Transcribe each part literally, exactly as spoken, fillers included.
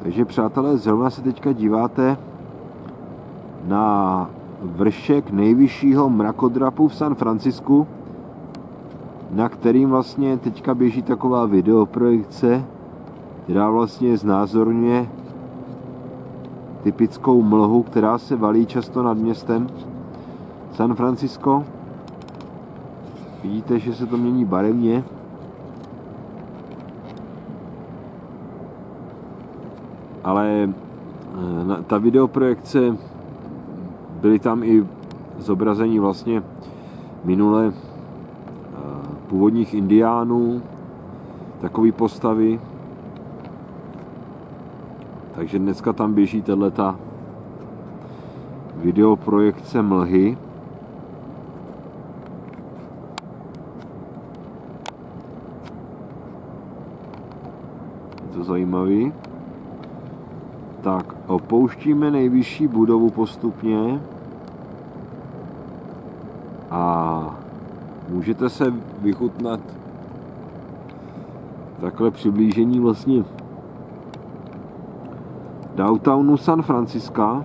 Takže přátelé, zrovna se teďka díváte na vršek nejvyššího mrakodrapu v San Francisku, na kterým vlastně teďka běží taková videoprojekce, která vlastně znázorňuje typickou mlhu, která se valí často nad městem San Francisco. Vidíte, že se to mění barevně. Ale ta videoprojekce, byly tam i zobrazení vlastně minule původních indiánů, takové postavy. Takže dneska tam běží tato videoprojekce mlhy. Je to zajímavý. Tak, opouštíme nejvyšší budovu postupně a můžete se vychutnat takhle přiblížení vlastně downtownu San Francisca.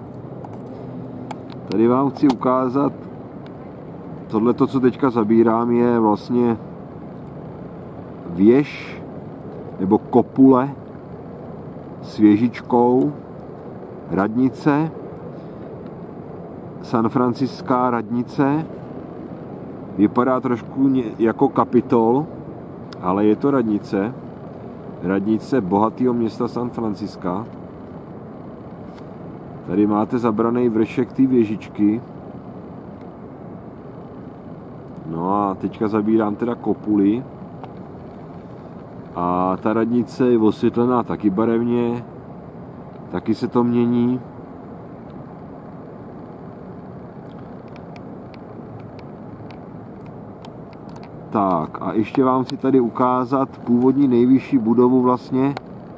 Tady vám chci ukázat, tohleto, co teďka zabírám, je vlastně věž nebo kopule s věžičkou radnice, San Franciská radnice. Vypadá trošku jako Kapitol, ale je to radnice. Radnice bohatého města San Francisca. Tady máte zabraný vršek té věžičky. No a teďka zabírám teda kopuli. A ta radnice je osvětlená taky barevně. Taky se to mění. Tak a ještě vám chci tady ukázat původní nejvyšší budovu vlastně.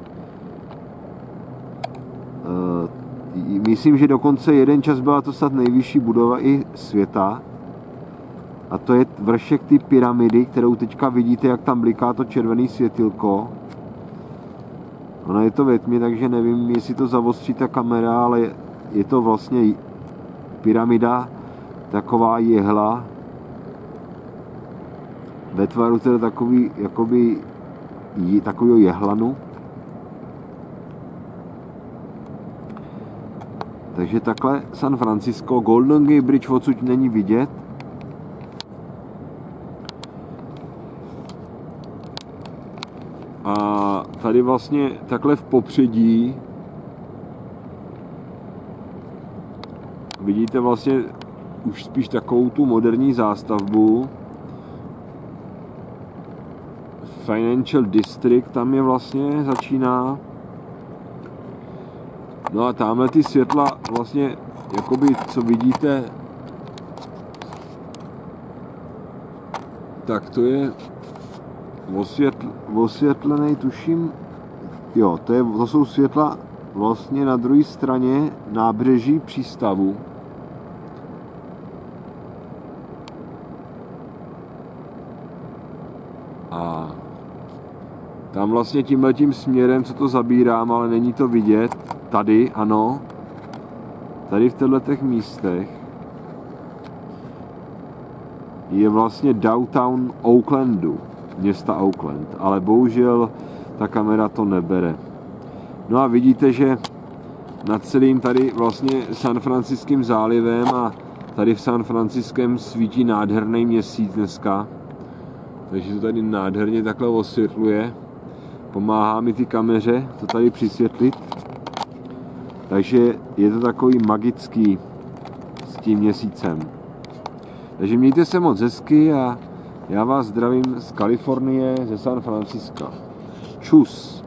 E, myslím, že dokonce jeden čas byla to snad nejvyšší budova i světa. A to je vršek ty pyramidy, kterou teďka vidíte, jak tam bliká to červené světilko. Ono je to ve tmě, takže nevím, jestli to zavostří ta kamera, ale je to vlastně pyramida, taková jehla, ve tvaru teda takový, jakoby, takovýho jehlanu. Takže takhle San Francisco, Golden Gate Bridge odsud není vidět. A tady vlastně takhle v popředí vidíte vlastně už spíš takovou tu moderní zástavbu. Financial District tam je vlastně, začíná. No a tamhle ty světla vlastně, jakoby, co vidíte, tak to je osvětl, osvětlený, tuším, jo, to, je, to jsou světla vlastně na druhé straně nábřeží přístavu. A tam vlastně tímhletím směrem, co to zabírám, ale není to vidět, tady, ano, tady v těchto místech je vlastně downtown Oaklandu, města Oakland, ale bohužel ta kamera to nebere. No a vidíte, že nad celým tady vlastně San Francisským zálivem a tady v San Franciskem svítí nádherný měsíc dneska, takže to tady nádherně takhle osvětluje. Pomáhá mi ty kameře to tady přisvětlit. Takže je to takový magický s tím měsícem. Takže mějte se moc hezky a já vás zdravím z Kalifornie, ze San Francisca. Čus.